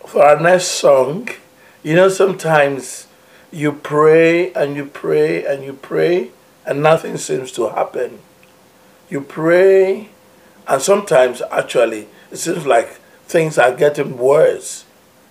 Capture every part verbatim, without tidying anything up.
For our next song, you know, sometimes you pray and you pray and you pray and nothing seems to happen. You pray and sometimes actually it seems like things are getting worse.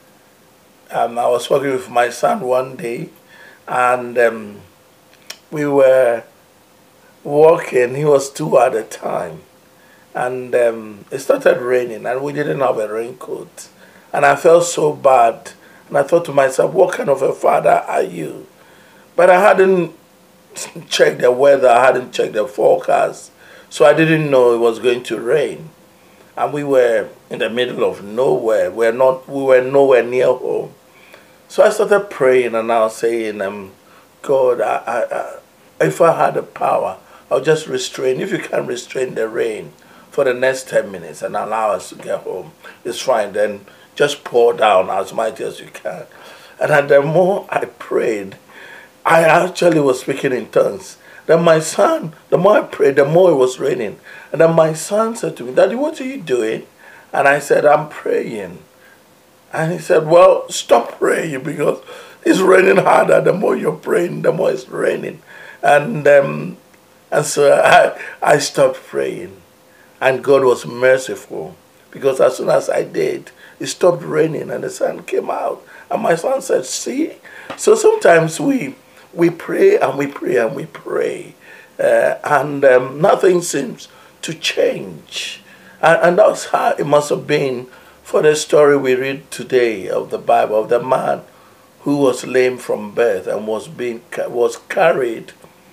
Um, I was working with my son one day and um, we were walking, he was two at a time. And um, it started raining and we didn't have a raincoat. And I felt so bad. And I thought to myself, what kind of a father are you? But I hadn't checked the weather, I hadn't checked the forecast. So I didn't know it was going to rain. And we were in the middle of nowhere. We were, not, we were nowhere near home. So I started praying and I was saying, um, God, I, I, I, if I had the power, I'll just restrain. If you can restrain the rain for the next ten minutes and allow us to get home, it's fine. Then just pour down as much as you can. And the more I prayed, I actually was speaking in tongues. Then my son, the more I prayed, the more it was raining. And then my son said to me, Daddy, what are you doing? And I said, I'm praying. And he said, well, stop praying because it's raining harder. The more you're praying, the more it's raining. And, um, and so I, I stopped praying. And God was merciful because as soon as I did, it stopped raining and the sun came out. And my son said, see? So sometimes we we pray and we pray and we pray. Uh, and um, nothing seems to change. And, and that's how it must have been for the story we read today of the Bible, of the man who was lame from birth and was, being, was carried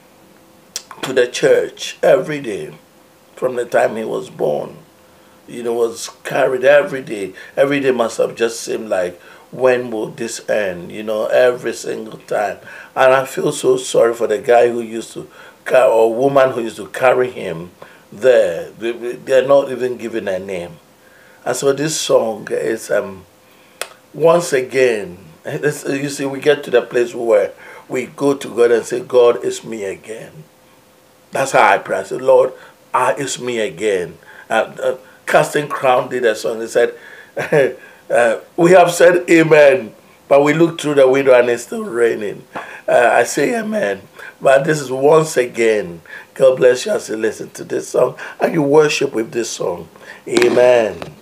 to the church every day from the time he was born. You know, was carried every day. Every day must have just seemed like, when will this end? You know, every single time. And I feel so sorry for the guy who used to, or woman who used to carry him there. They're not even given a name. And so this song is, um, once again, you see, we get to the place where we go to God and say, God, it's me again. That's how I pray. I say, Lord, ah, it's me again. Uh, uh, Casting Crown did a song. They said, uh, we have said amen, but we look through the window and it's still raining. Uh, I say amen. But this is once again. God bless you as you listen to this song and you worship with this song. Amen.